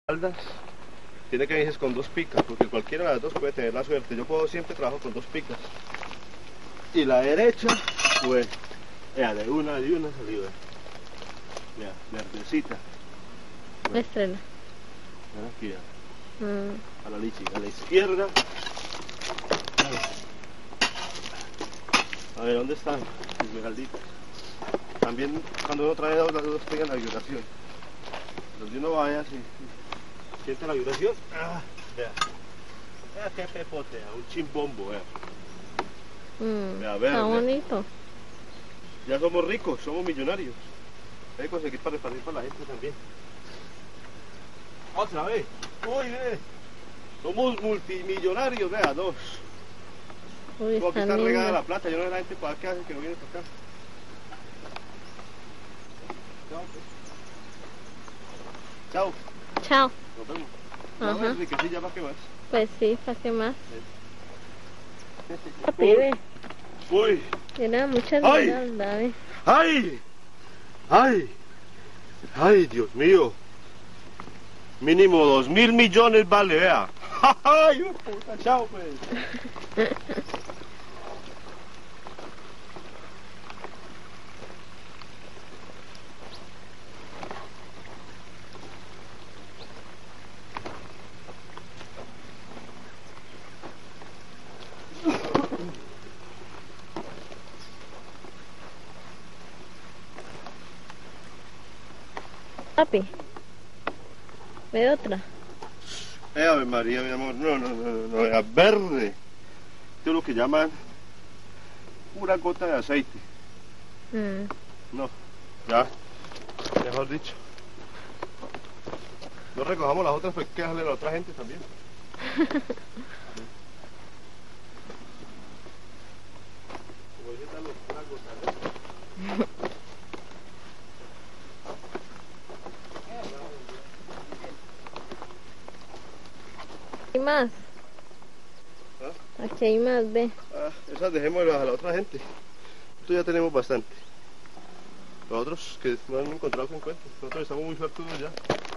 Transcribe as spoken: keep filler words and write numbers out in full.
espaldas, tiene que venirse con dos picas, porque cualquiera de las dos puede tener la suerte. Yo puedo siempre trabajo con dos picas. Y la derecha, pues, vea, de una, de una salió, vea, verdecita. Me estrena. Mira aquí, ya. Mm. A la lichi, a la izquierda. A ver, ¿dónde están? Esmeralditas. También cuando uno trae dos, las dos pegan la vibración. Donde uno vaya, si, si siente la vibración, ah, vea. Vea qué pepote, un chimbombo, vea. Mm. Vea, verde. Está bonito. Ya somos ricos, somos millonarios. Hay que conseguir para repartir para la gente también. Otra vez. Uy, ve. Somos multimillonarios, vea, dos. Uy, Como aquí está está regada linda. la plata, yo no sé la gente para qué hace que no viene para acá. Chao. Pues. Chao. Chao. Nos vemos. Ajá. No, Enriquecilla, ¿para qué más? Pues sí, ¿para qué más? Uy. Pibe. Uy. Tiene muchas ¡Ay! esmeraldas. ¡Ay! ¡Ay! ¡Ay, Dios mío! Mínimo dos mil millones vale, vea. ¡Ay, puta! Chao, pues. Papi, ve otra. Eh, Ave María, mi amor. No, no, no, no, no, vea, verde. Esto es lo que llaman pura gota de aceite. Mm. No, ya, mejor dicho. No recojamos las otras, pues hay que dejarle a la otra gente también. Como dice tal, una gota de... ¿Hay más? ¿Ah? Aquí hay más, ve. Ah, esas dejémoslas a la otra gente. Esto ya tenemos bastante. Los otros que no han encontrado que encuentren. Nosotros estamos muy suertudos ya.